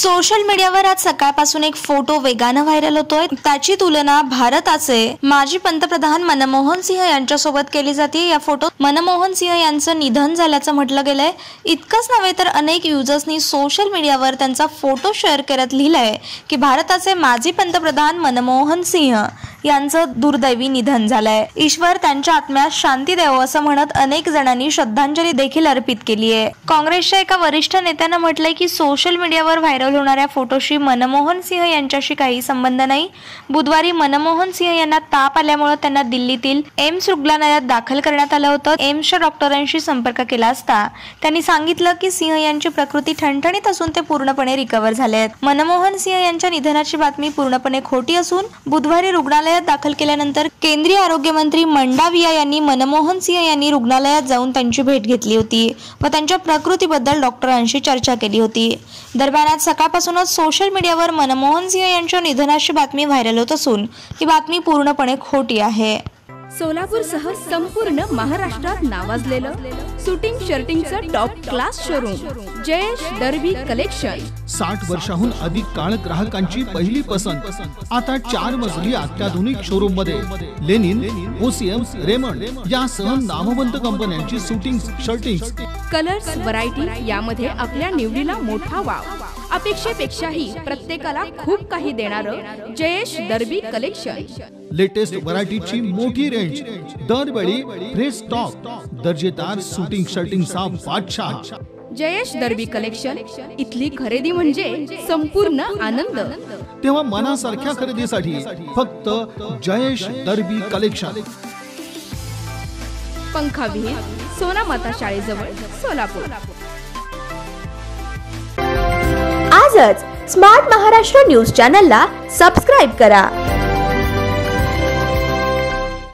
Social मीडियावर आज सकाळपासून एक फोटो वेगानं व्हायरल होतोय। त्याची तुलना भारताचे माजी पंतप्रधान मनमोहन सिंह यांच्यासोबत केली जाते। या फोटोत मनमोहन सिंह यांचं निधन झाल्याचं म्हटलं गेलंय। इतकंच नव्हे तर अनेक युजर्सनी सोशल मीडियावर त्यांचा फोटो शेअर करत लिहिलंय की भारताचे माजी पंतप्रधान मनमोहन सिंह यांचं दुर्दैवी निधन झालंय। ईश्वर त्यांच्या आत्म्यास शांती देवो असं म्हणत अनेक जणांनी श्रद्धांजली देखील अर्पित केली आहे। काँग्रेसच्या एका वरिष्ठ नेत्यानं म्हटलंय की सोशल मीडियावर व्हायरल होणाऱ्या फोटोशी मनमोहन सिंह यांच्याशी काही संबंध नाही। बुधवारी मनमोहन सिंह यांना ताप आल्यामुळे त्यांना दिल्लीतील एम्स रुग्णालयात दाखल करण्यात आलं होतं। एम्सच्या डॉक्टरांशी संपर्क केला असता त्यांनी सांगितलं की सिंह यांची प्रकृती ठणठणीत असून ते पूर्णपणे रिकव्हर झाले आहेत। मनमोहन सिंह यांच्या निधनाची बातमी पूर्णपणे खोटी असून बुधवारी रुग्णालयात दाखल केल्यानंतर केंद्रीय आरोग्य मंत्री मंडाविया यांनी मनमोहन सिंह यांनी रुग्णालयात जाऊन त्यांची भेट घेतली होती व त्यांच्या प्रकृतीबद्दल डॉक्टरांशी चर्चा केली होती। दरम्यान आज सकाळपासूनच सोशल मीडियावर मनमोहन सिंह यांच्या निधनाची बातमी व्हायरल होत असून ही बातमी पूर्णपणे खोटी आहे। सोलापूरसह संपूर्ण महाराष्ट्रात नावाजलेलं शूटिंग शर्टिंगचं top class showroom Jayesh Darbi collection. 60 वर्षाहून अधिक काळ ग्राहकांची पहिली पसंत आता 4 मजली अत्याधुनिक शोरूम मध्ये लेनिन, ओसीएम, रेमंड यासह नामवंत कंपन्यांची शूटिंग शर्टिंग्स, कलर्स, व्हरायटी यामध्ये आपल्या निवडीला मोठा वाव। अपेक्षेपेक्षाही प्रत्येकाला खूप काही देणारं जयेश दर्बी कलेक्शन। लेटेस्ट व्हरायटीची मोठी रेंज, दरवेळी फ्रेश स्टॉक, दर्जेदार शूटिंग शर्टिंगचा बादशाह जयेश दर्बी कलेक्शन। इथली खरेदी म्हणजे संपूर्ण आनंद। तेव्हा मनासारख्या खरेदीसाठी फक्त जयेश दर्बी कलेक्शन। पंखाविहीर, सोना माता शाळेजवळ, सोलापूर। आजच स्मार्ट महाराष्ट्र न्यूज चॅनलला सबस्क्राइब करा।